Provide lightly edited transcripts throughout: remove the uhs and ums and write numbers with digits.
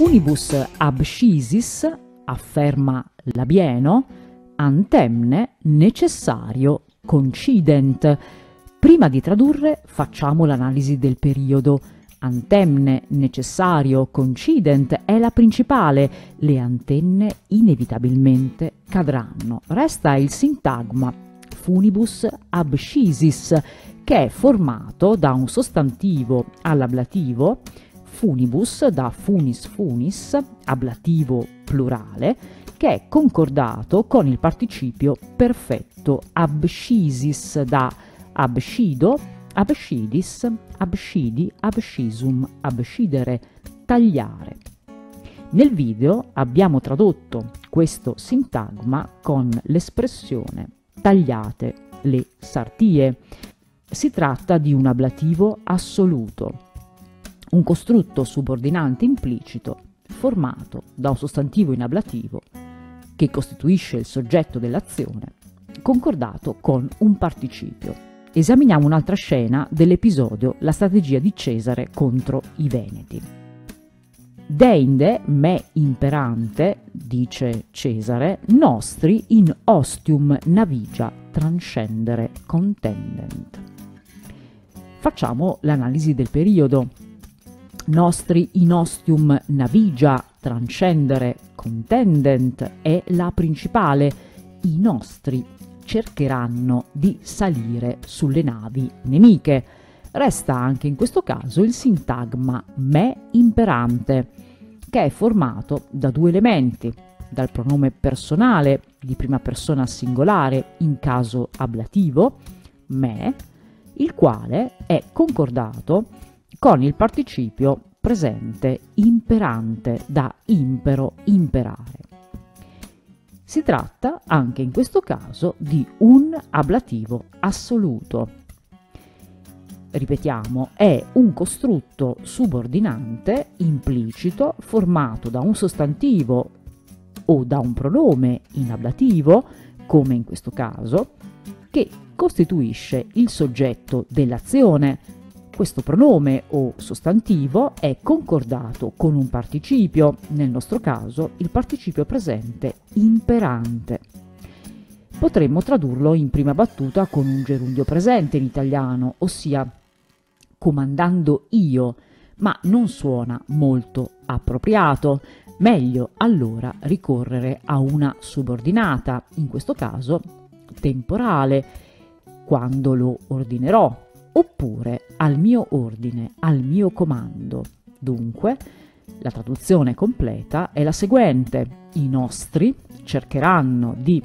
Funibus abscisis, afferma Labieno, antemne necessario concident. Prima di tradurre facciamo l'analisi del periodo. Antemne necessario concident è la principale, le antenne inevitabilmente cadranno. Resta il sintagma funibus abscisis, che è formato da un sostantivo all'ablativo, funibus da funis funis, ablativo plurale, che è concordato con il participio perfetto abscisis da abscido, abscidis, abscidi, abscisum, abscidere, tagliare. Nel video abbiamo tradotto questo sintagma con l'espressione tagliate le sartie. Si tratta di un ablativo assoluto, un costrutto subordinante implicito formato da un sostantivo in ablativo che costituisce il soggetto dell'azione, concordato con un participio. Esaminiamo un'altra scena dell'episodio La strategia di Cesare contro i Veneti. Deinde me imperante, dice Cesare, nostri in ostium navigia transcendere contendent. Facciamo l'analisi del periodo. Nostri in ostium navigia transcendere contendent è la principale. I nostri cercheranno di salire sulle navi nemiche. Resta anche in questo caso il sintagma me imperante, che è formato da due elementi, dal pronome personale di prima persona singolare in caso ablativo, me, il quale è concordato con il participio presente imperante da impero, imperare. Si tratta anche in questo caso di un ablativo assoluto. Ripetiamo, è un costrutto subordinante implicito formato da un sostantivo o da un pronome in ablativo, come in questo caso, che costituisce il soggetto dell'azione. Questo pronome o sostantivo è concordato con un participio, nel nostro caso il participio presente imperante. Potremmo tradurlo in prima battuta con un gerundio presente in italiano, ossia comandando io, ma non suona molto appropriato. Meglio allora ricorrere a una subordinata, in questo caso temporale, quando lo ordinerò, oppure al mio ordine, al mio comando. Dunque, la traduzione completa è la seguente: i nostri cercheranno di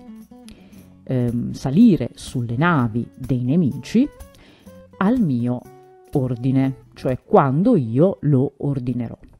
salire sulle navi dei nemici al mio ordine, cioè quando io lo ordinerò.